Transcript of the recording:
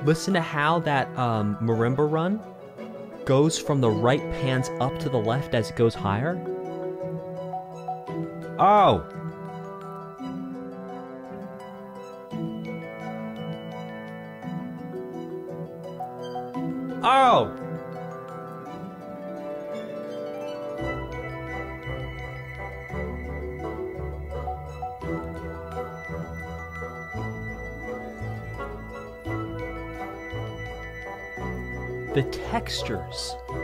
Listen to how that marimba run goes from the right pans up to the left as it goes higher. Oh! Oh! The textures